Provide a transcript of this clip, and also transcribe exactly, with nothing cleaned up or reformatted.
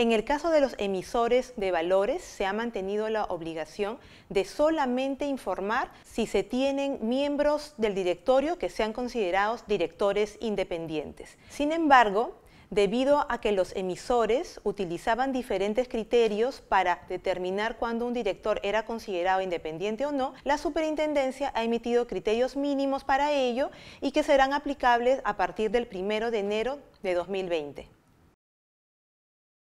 En el caso de los emisores de valores, se ha mantenido la obligación de solamente informar si se tienen miembros del directorio que sean considerados directores independientes. Sin embargo, debido a que los emisores utilizaban diferentes criterios para determinar cuándo un director era considerado independiente o no, la Superintendencia ha emitido criterios mínimos para ello y que serán aplicables a partir del primero de enero de dos mil veinte.